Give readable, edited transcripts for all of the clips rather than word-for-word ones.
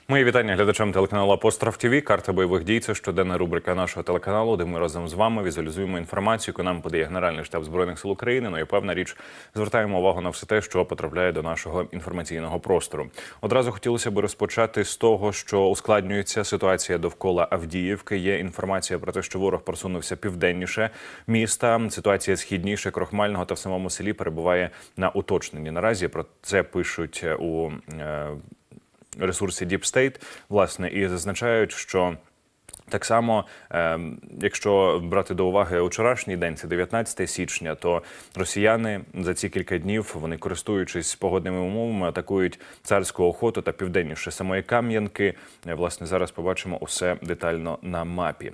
Мої вітання глядачам телеканалу «Апостроф ТВ». Карта бойових дій – це щоденна рубрика нашого телеканалу, де ми разом з вами візуалізуємо інформацію, яку нам подає Генеральний штаб Збройних сил України. Ну і певна річ, звертаємо увагу на все те, що потрапляє до нашого інформаційного простору. Одразу хотілося б розпочати з того, що ускладнюється ситуація довкола Авдіївки. Є інформація про те, що ворог просунувся південніше міста. Ситуація східніше Крохмального та в самому селі перебуває на уточненні. Наразі про це пишуть у ресурсі Deep State, власне, і зазначають, що так само, якщо брати до уваги вчорашній день, це 19 січня, то росіяни за ці кілька днів, вони, користуючись погодними умовами, атакують Царську Охоту та південніше самої Кам'янки. Власне, зараз побачимо усе детально на мапі.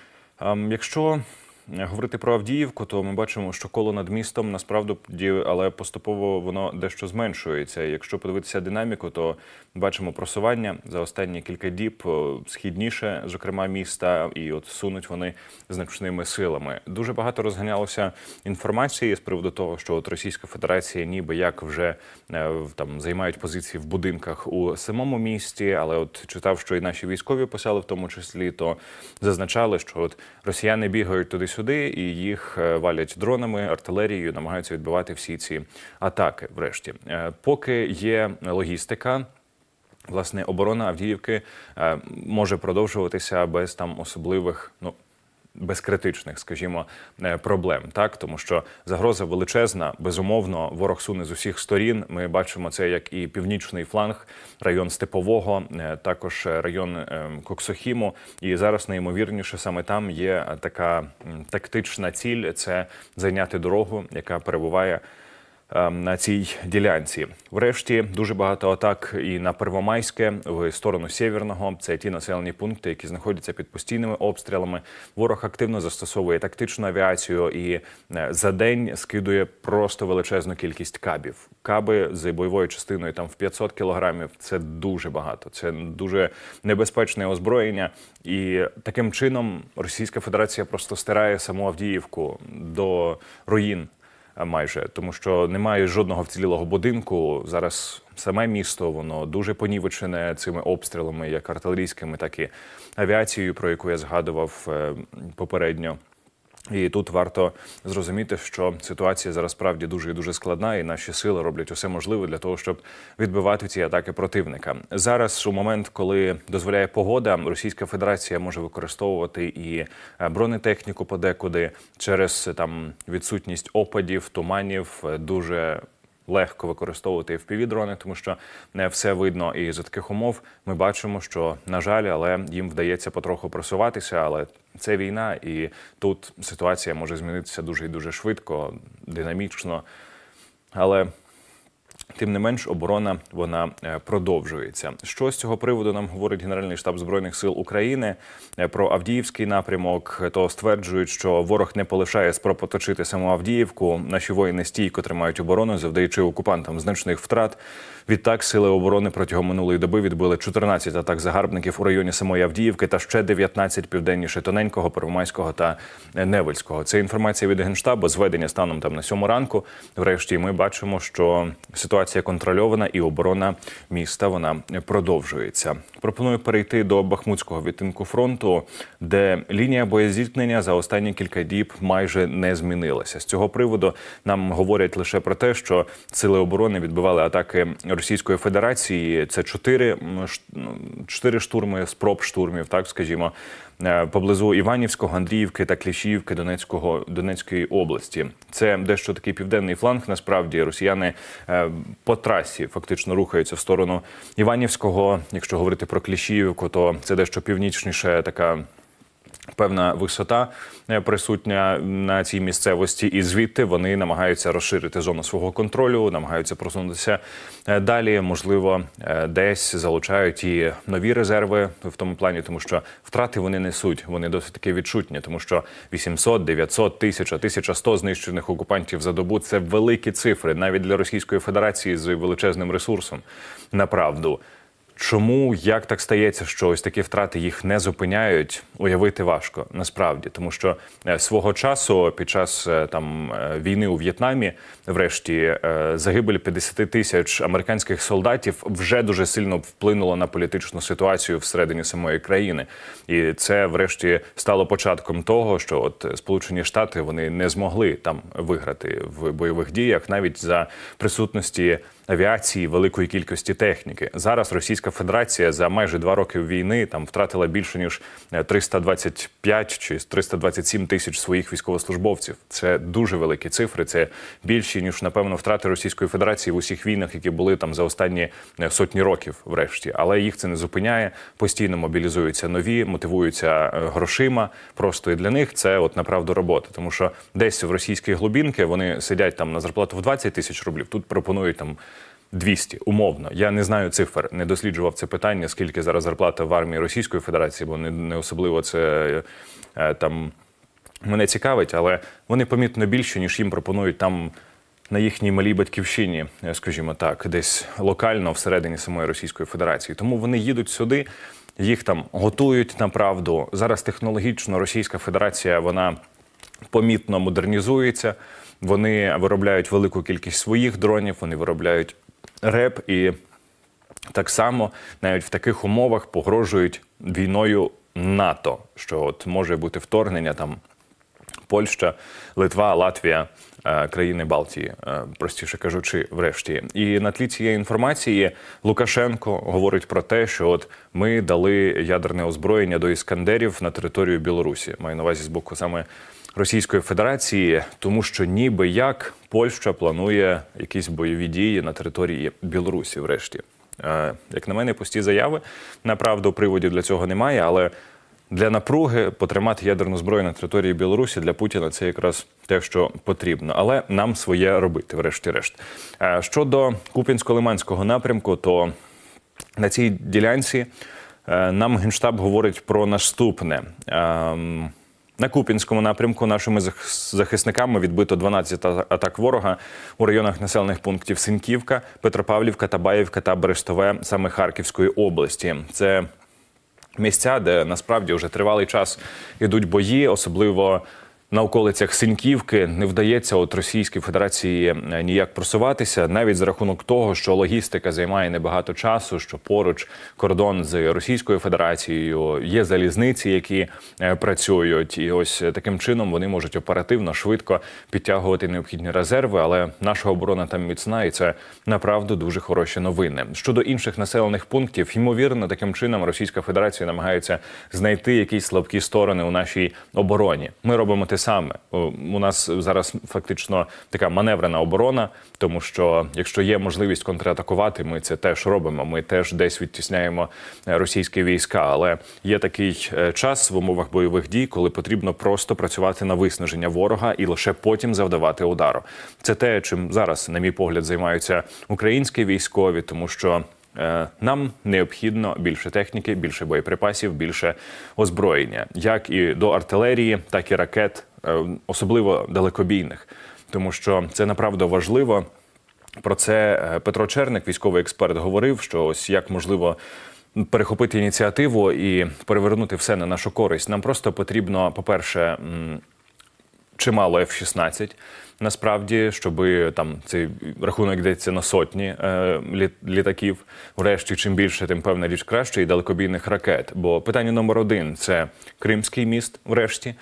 Якщо говорити про Авдіївку, то ми бачимо, що коло над містом насправді, але поступово воно дещо зменшується. Якщо подивитися динаміку, то бачимо просування за останні кілька діб східніше, зокрема, міста, і от сунуть вони значними силами. Дуже багато розганялося інформації з приводу того, що от Російська Федерація ніби як вже там займають позиції в будинках у самому місті, але от читав, що і наші військові писали в тому числі, то зазначали, що от росіяни бігають туди-сюди і їх валять дронами, артилерією, намагаються відбивати всі ці атаки врешті. Поки є логістика, власне, оборона Авдіївки може продовжуватися без там особливих, без критичних, скажімо, проблем, так? Тому що загроза величезна, безумовно, ворог суне з усіх сторін. Ми бачимо це як і північний фланг, район Степового, також район Коксохіму. І зараз найімовірніше саме там є така тактична ціль – це зайняти дорогу, яка перебуває на цій ділянці. Врешті, дуже багато атак і на Первомайське, в сторону Сєвєрного. Це ті населені пункти, які знаходяться під постійними обстрілами. Ворог активно застосовує тактичну авіацію і за день скидує просто величезну кількість кабів. Каби з бойовою частиною там в 500 кілограмів – це дуже багато. Це дуже небезпечне озброєння. І таким чином Російська Федерація просто стирає саму Авдіївку до руїн. Майже, тому що немає жодного вцілілого будинку. Зараз саме місто, воно дуже понівечене цими обстрілами, як артилерійськими, так і авіацією, про яку я згадував попередньо. І тут варто зрозуміти, що ситуація зараз справді дуже і дуже складна, і наші сили роблять усе можливе для того, щоб відбивати ці атаки противника. Зараз, у момент, коли дозволяє погода, Російська Федерація може використовувати і бронетехніку подекуди через там відсутність опадів, туманів, дуже легко використовувати FPV-дрони, тому що не все видно. І за таких умов ми бачимо, що, на жаль, але їм вдається потроху просуватися, але це війна, і тут ситуація може змінитися дуже і дуже швидко, динамічно. Але тим не менш, оборона, вона продовжується. Що з цього приводу нам говорить Генеральний штаб Збройних сил України про Авдіївський напрямок, то стверджують, що ворог не полишає спроб оточити саму Авдіївку. Наші воїни стійко тримають оборону, завдаючи окупантам значних втрат. Відтак, сили оборони протягом минулої доби відбили 14 атак загарбників у районі самої Авдіївки та ще 19 південніше Тоненького, Первомайського та Невельського. Це інформація від Генштабу, зведення станом там на 7 ранку. Врешті ми бачимо, що ситуація контрольована і оборона міста, вона продовжується. Пропоную перейти до Бахмутського відтинку фронту, де лінія боєзіткнення за останні кілька діб майже не змінилася. З цього приводу нам говорять лише про те, що сили оборони відбивали атаки Російської Федерації. Це 4 штурми, спроб штурмів, так скажімо, поблизу Іванівського, Андріївки та Кліщіївки Донецької області. Це дещо такий південний фланг. Насправді росіяни по трасі фактично рухаються в сторону Іванівського. Якщо говорити про Кліщіївку, то це дещо північніше така певна висота присутня на цій місцевості, і звідти вони намагаються розширити зону свого контролю, намагаються просунутися далі, можливо, десь залучають і нові резерви в тому плані, тому що втрати вони несуть, вони досить таки відчутні, тому що 800, 900, 1000, 1100 знищених окупантів за добу – це великі цифри, навіть для Російської Федерації з величезним ресурсом, направду. Чому, як так стається, що ось такі втрати їх не зупиняють, уявити важко, насправді. Тому що свого часу, під час війни у В'єтнамі, врешті, загибель 50 тисяч американських солдатів вже дуже сильно вплинуло на політичну ситуацію всередині самої країни. І це, врешті, стало початком того, що от Сполучені Штати, вони не змогли там виграти в бойових діях, навіть за присутності авіації, великої кількості техніки. Зараз Російська Федерація за майже 2 роки війни там втратила більше ніж 325 чи 327 тисяч своїх військовослужбовців. Це дуже великі цифри, це більші, ніж, напевно, втрати Російської Федерації в усіх війнах, які були там за останні сотні років, врешті. Але їх це не зупиняє, постійно мобілізуються нові, мотивуються грошима, просто і для них це от направду робота. Тому що десь в російській глубинці вони сидять там на зарплату в 20 тисяч рублів, тут пропонують там 200, умовно. Я не знаю цифр, не досліджував це питання, скільки зараз зарплата в армії Російської Федерації, бо не особливо це там мене цікавить, але вони помітно більше, ніж їм пропонують там на їхній малій батьківщині, скажімо так, десь локально всередині самої Російської Федерації. Тому вони їдуть сюди, їх там готують направду. Зараз технологічно Російська Федерація, вона помітно модернізується, вони виробляють велику кількість своїх дронів, вони виробляють РЕП і так само навіть в таких умовах погрожують війною НАТО, що от може бути вторгнення там Польща, Литва, Латвія, країни Балтії, простіше кажучи, врешті. І на тлі цієї інформації Лукашенко говорить про те, що от ми дали ядерне озброєння до іскандерів на територію Білорусі. Маю на увазі з боку саме Російської Федерації, тому що ніби як Польща планує якісь бойові дії на території Білорусі, врешті. Як на мене, пусті заяви. Направду, приводів для цього немає, але для напруги потримати ядерну зброю на території Білорусі для Путіна – це якраз те, що потрібно. Але нам своє робити, врешті-решт. Щодо Куп'янсько-Лиманського напрямку, то на цій ділянці нам Генштаб говорить про наступне. На Куп'янському напрямку нашими захисниками відбито 12 атак ворога у районах населених пунктів Синьківка, Петропавлівка, Табаївка та Берестове саме Харківської області. Це місця, де насправді вже тривалий час ідуть бої, особливо на околицях Синьківки не вдається от Російській Федерації ніяк просуватися, навіть за рахунок того, що логістика займає небагато часу, що поруч кордон з Російською Федерацією, є залізниці, які працюють, і ось таким чином вони можуть оперативно, швидко підтягувати необхідні резерви, але наша оборона там міцна, і це направду дуже хороші новини. Щодо інших населених пунктів, ймовірно, таким чином Російська Федерація намагається знайти якісь слабкі сторони у нашій обороні. Ми робимо те саме. У нас зараз фактично така маневрена оборона, тому що якщо є можливість контратакувати, ми це теж робимо. Ми теж десь відтісняємо російські війська. Але є такий час в умовах бойових дій, коли потрібно просто працювати на виснаження ворога і лише потім завдавати удару. Це те, чим зараз, на мій погляд, займаються українські військові, тому що нам необхідно більше техніки, більше боєприпасів, більше озброєння. Як і до артилерії, так і ракет, особливо далекобійних. Тому що це направду важливо. Про це Петро Черник, військовий експерт, говорив, що ось як можливо перехопити ініціативу і перевернути все на нашу користь. Нам просто потрібно, по-перше, чимало F-16, насправді, щоб там цей рахунок йдеться на сотні літаків. Врешті, чим більше, тим певна річ краще, і далекобійних ракет. Бо питання номер 1 – це Кримський міст, врешті,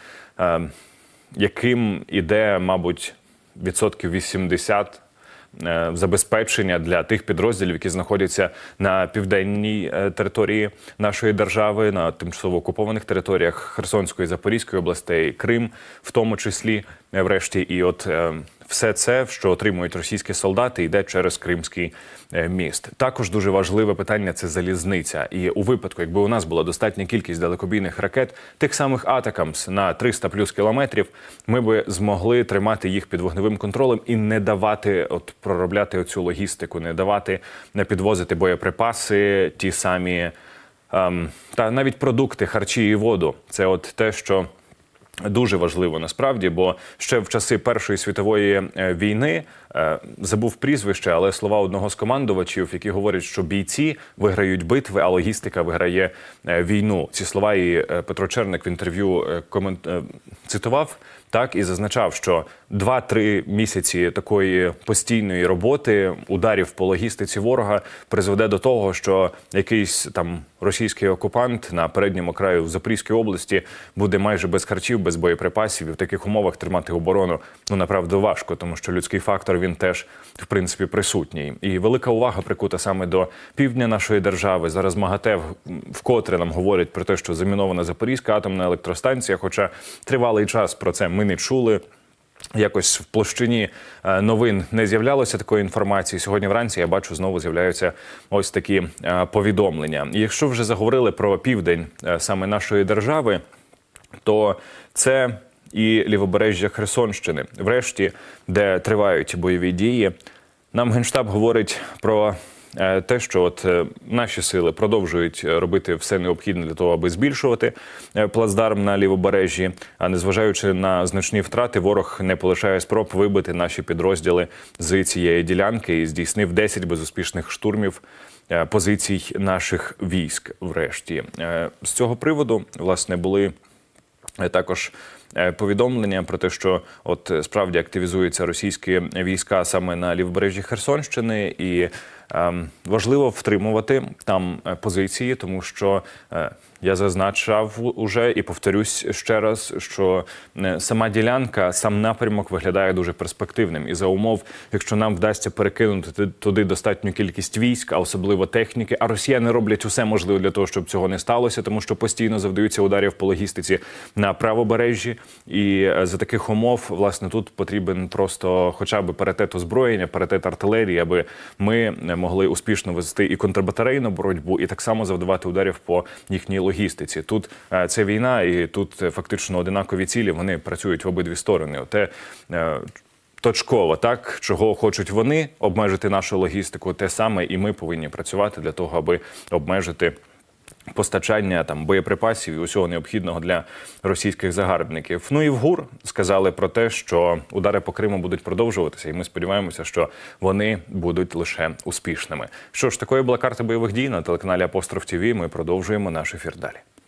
яким іде, мабуть, відсотків 80 забезпечення для тих підрозділів, які знаходяться на південній території нашої держави, на тимчасово окупованих територіях Херсонської, Запорізької областей, Крим, в тому числі, врешті. І от все це, що отримують російські солдати, йде через Кримський міст. Також дуже важливе питання – це залізниця. І у випадку, якби у нас була достатня кількість далекобійних ракет, тих самих «Атакамс» на 300 плюс кілометрів, ми би змогли тримати їх під вогневим контролем і не давати проробляти оцю логістику, не давати не підвозити боєприпаси, ті самі, та навіть продукти, харчі і воду. Це от те, що дуже важливо насправді, бо ще в часи Першої світової війни забув прізвище, але слова одного з командувачів, які говорять, що бійці виграють битви, а логістика виграє війну. Ці слова і Петро Черник в інтерв'ю цитував, так, і зазначав, що 2-3 місяці такої постійної роботи, ударів по логістиці ворога призведе до того, що якийсь там російський окупант на передньому краю в Запорізькій області буде майже без харчів, без боєприпасів. І в таких умовах тримати оборону, направду, важко, тому що людський фактор, він теж, в принципі, присутній. І велика увага прикута саме до півдня нашої держави. Зараз МАГАТЕ вкотре нам говорять про те, що замінована Запорізька атомна електростанція, хоча тривалий час про це ми не чули. Якось в площині новин не з'являлося такої інформації. Сьогодні вранці, я бачу, знову з'являються ось такі повідомлення. І якщо вже заговорили про південь саме нашої держави, то це і лівобережжя Херсонщини. Врешті, де тривають бойові дії, нам Генштаб говорить про те, що от наші сили продовжують робити все необхідне для того, аби збільшувати плацдарм на лівобережжі, а незважаючи на значні втрати, ворог не полишає спроб вибити наші підрозділи з цієї ділянки і здійснив 10 безуспішних штурмів позицій наших військ врешті. З цього приводу, власне, були також повідомлення про те, що от справді активізуються російські війська саме на лівобережжі Херсонщини, і важливо втримувати там позиції, тому що я зазначав уже і повторюсь ще раз, що сама ділянка, сам напрямок виглядає дуже перспективним. І за умов, якщо нам вдасться перекинути туди достатню кількість військ, а особливо техніки, а росіяни роблять усе можливе для того, щоб цього не сталося, тому що постійно завдаються ударів по логістиці на правобережжі. І за таких умов, власне, тут потрібен просто хоча б паритет озброєння, паритет артилерії, аби ми могли успішно вести і контрбатарейну боротьбу, і так само завдавати ударів по їхній логістиці. Тут це війна, і тут фактично одинакові цілі, вони працюють в обидві сторони. Оте точково, так, чого хочуть вони обмежити нашу логістику, те саме і ми повинні працювати для того, аби обмежити постачання там боєприпасів і усього необхідного для російських загарбників. Ну і в ГУР сказали про те, що удари по Криму будуть продовжуватися, і ми сподіваємося, що вони будуть лише успішними. Що ж, такою була карта бойових дій на телеканалі Апостроф ТВ. Ми продовжуємо наш ефір далі.